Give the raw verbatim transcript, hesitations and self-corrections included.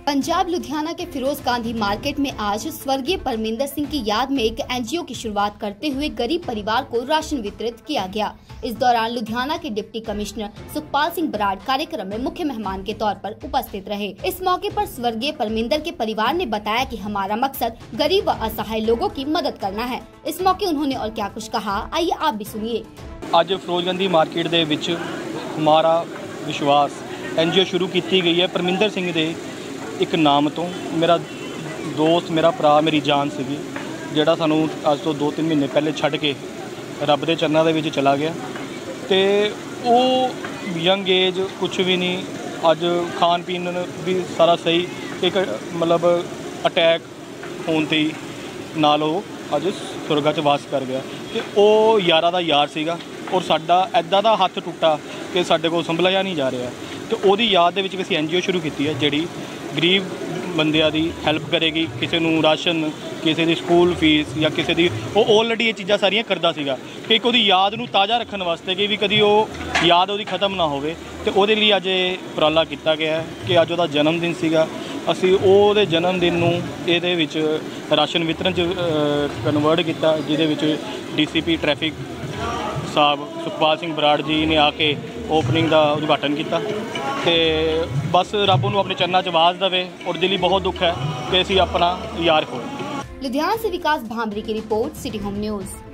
पंजाब लुधियाना के फिरोज गांधी मार्केट में आज स्वर्गीय परमिंदर सिंह की याद में एक एनजीओ की शुरुआत करते हुए गरीब परिवार को राशन वितरित किया गया। इस दौरान लुधियाना के डिप्टी कमिश्नर सुखपाल सिंह बराड़ कार्यक्रम में मुख्य मेहमान के तौर पर उपस्थित रहे। इस मौके पर स्वर्गीय परमिंदर के परिवार ने बताया कि हमारा मकसद गरीब व असहाय लोगों की मदद करना है। इस मौके उन्होंने और क्या कुछ कहा, आइए आप भी सुनिए। आज फिरोज गांधी मार्केट दे विच हमारा विश्वास एनजीओ शुरू की गई है। परमिंदर सिंह दे एक नाम तो मेरा दोस्त, मेरा भरा, मेरी जान सी जिहड़ा सानू अज तो दो तीन महीने पहले छड्ड के रब दे चरनां दे विच चला गया। तो वो यंग एज कुछ भी नहीं, अज खान पीन भी सारा सही, एक मतलब अटैक होने ते नाल वो अज सुरगा च वास कर गया। तो वो यारा दा यार सीगा और साडा ऐदा दा हत्थ टुटा कि साडे कोल संभलिया नहीं जा रहा। तो ओदी याद दे विच असीं एनजीओ शुरू की है जिहड़ी गरीब बंदियां दी हैल्प करेगी, किसी नूं राशन, किसी दी स्कूल फीस या किसी दी, वो ऑलरेडी ये चीज़ां सारियां करदा सीगा कि एक उहदी याद नूं ताज़ा रखण वास्ते कि भी कदी वो याद उहदी खत्म ना होवे। ते उहदे लई अज उपराला कीता गया है कि अज उहदा जन्मदिन सीगा। असीं उहदे जन्मदिन नूं इहदे विच राशन वितरण च कन्वर्ट किया, जिहदे विच डीसीपी ट्रैफिक साहब सुखपाल सिंह बराड़ जी ने आके ओपनिंग का उद्घाटन किया। तो बस रब नूं अपने चरनां च वास देवे और दिली बहुत दुख है कि असीं अपना यार खोए। लुधियाना से विकास भांबरी की रिपोर्ट, सिटी होम न्यूज़।